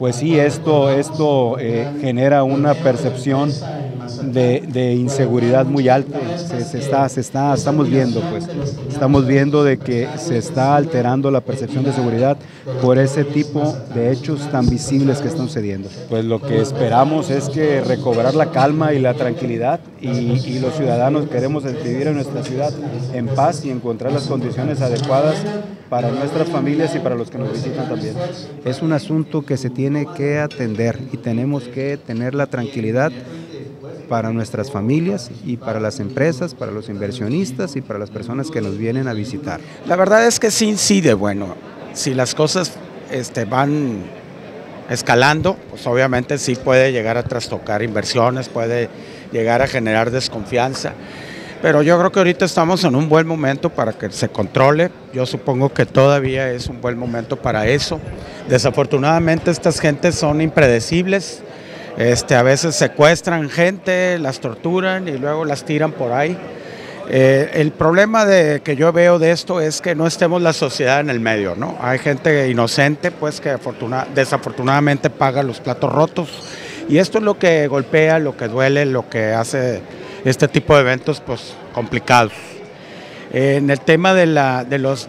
Pues sí, esto genera una percepción de inseguridad muy alta. Estamos viendo de que se está alterando la percepción de seguridad por ese tipo de hechos tan visibles que están sucediendo. Pues lo que esperamos es que recobrar la calma y la tranquilidad y los ciudadanos queremos vivir en nuestra ciudad en paz y encontrar las condiciones adecuadas para nuestras familias y para los que nos visitan también. Es un asunto que se tiene que atender y tenemos que tener la tranquilidad para nuestras familias y para las empresas, para los inversionistas y para las personas que nos vienen a visitar. La verdad es que sí incide, bueno, si las cosas van escalando, pues obviamente sí puede llegar a trastocar inversiones, puede llegar a generar desconfianza. Pero yo creo que ahorita estamos en un buen momento para que se controle. Yo supongo que todavía es un buen momento para eso. Desafortunadamente estas gentes son impredecibles. A veces secuestran gente, las torturan y luego las tiran por ahí. El problema que yo veo de esto es que no estemos la sociedad en el medio, ¿no? Hay gente inocente, pues, que desafortunadamente paga los platos rotos. Y esto es lo que golpea, lo que duele, lo que hace este tipo de eventos pues complicados. En el tema de las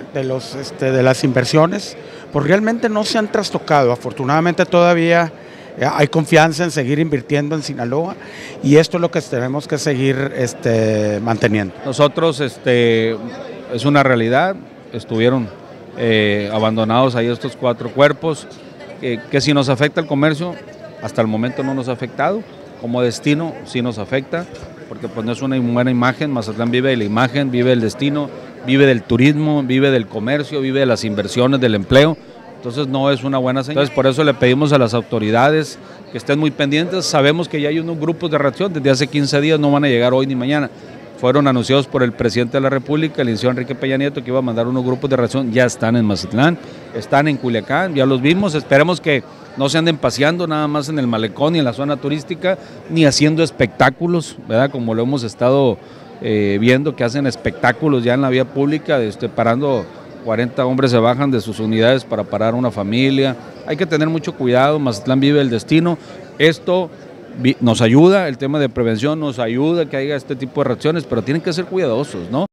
inversiones, pues realmente no se han trastocado. Afortunadamente todavía hay confianza en seguir invirtiendo en Sinaloa y esto es lo que tenemos que seguir manteniendo. Nosotros, es una realidad, estuvieron abandonados ahí estos 4 cuerpos, que si nos afecta el comercio, hasta el momento no nos ha afectado. Como destino sí nos afecta, porque pues no es una buena imagen. Mazatlán vive de la imagen, vive del destino, vive del turismo, vive del comercio, vive de las inversiones, del empleo. Entonces no es una buena señal. Entonces por eso le pedimos a las autoridades que estén muy pendientes. Sabemos que ya hay unos grupos de reacción, desde hace 15 días, no van a llegar hoy ni mañana. Fueron anunciados por el presidente de la República, el licenciado Enrique Peña Nieto, que iba a mandar unos grupos de reacción. Ya están en Mazatlán, están en Culiacán, ya los vimos. Esperemos que no se anden paseando nada más en el malecón y en la zona turística, ni haciendo espectáculos, ¿verdad? Como lo hemos estado viendo, que hacen espectáculos ya en la vía pública, parando 40 hombres se bajan de sus unidades para parar una familia. Hay que tener mucho cuidado. Mazatlán vive el destino. Esto nos ayuda, el tema de prevención nos ayuda a que haya este tipo de reacciones, pero tienen que ser cuidadosos, ¿no?